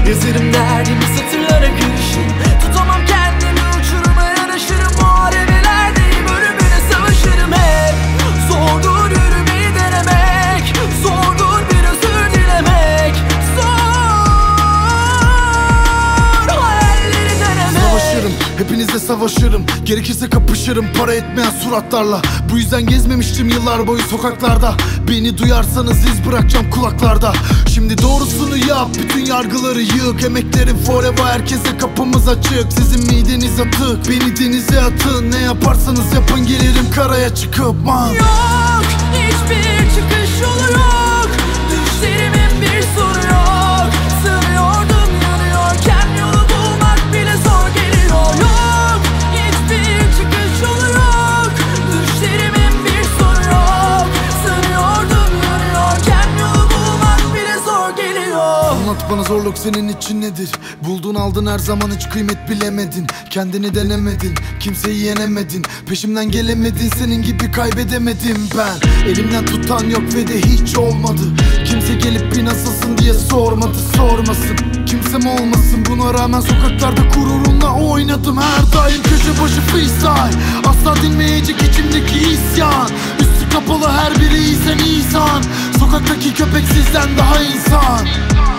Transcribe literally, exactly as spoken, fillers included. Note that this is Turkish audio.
Yazarım derdimi satırlara karışır. Tutamam kendimi, uçuruma yanaşırım. Muharebelerdeyim, ölümüne savaşırım hep. Zordur yürümeyi denemek, zordur bir özür dilemek, zor hayalleri denemek. Savaşırım, hepinizle savaşırım. Gerekirse kapışırım para etmeyen suratlarla. Bu yüzden gezmemiştim yıllar boyu sokaklarda. Beni duyarsanız iz bırakacağım kulaklarda. Şimdi doğrusunu yap, bütün yargıları yık. Emeklerim forever, herkese kapımız açık. Sizin mideniz atık, beni denize atın. Ne yaparsanız yapın, gelirim karaya çıkıp man. Yok, hiçbir çıkış yolu yok. Düşlerimin bir sonu yok. Sığıyordum yanıyorken yolu bulmak bile zor geliyor. Yok, hiçbir çıkış yolu yok. Düşlerimin bir sonu yok. Sığıyordum yanıyorken yolu bulmak bile zor geliyor. Anlat bana, zorluk senin için nedir? Buldun aldın, her zaman hiç kıymet bilemedin. Kendini denemedin, kimseyi yenemedin. Peşimden gelemedin, senin gibi kaybedemedim ben. Elimden tutan yok ve de hiç olmadı. Kimse gelip bir nasılsın diye sormadı, sormasın. Kimsem olmasın, buna rağmen sokaklarda gururumla oynadım. Her daim köşe başı freestyle, asla dinmeyecek içimdeki isyan. Üstü kapalı, her biri iyisen insan. Sokaktaki köpek sizden daha insan.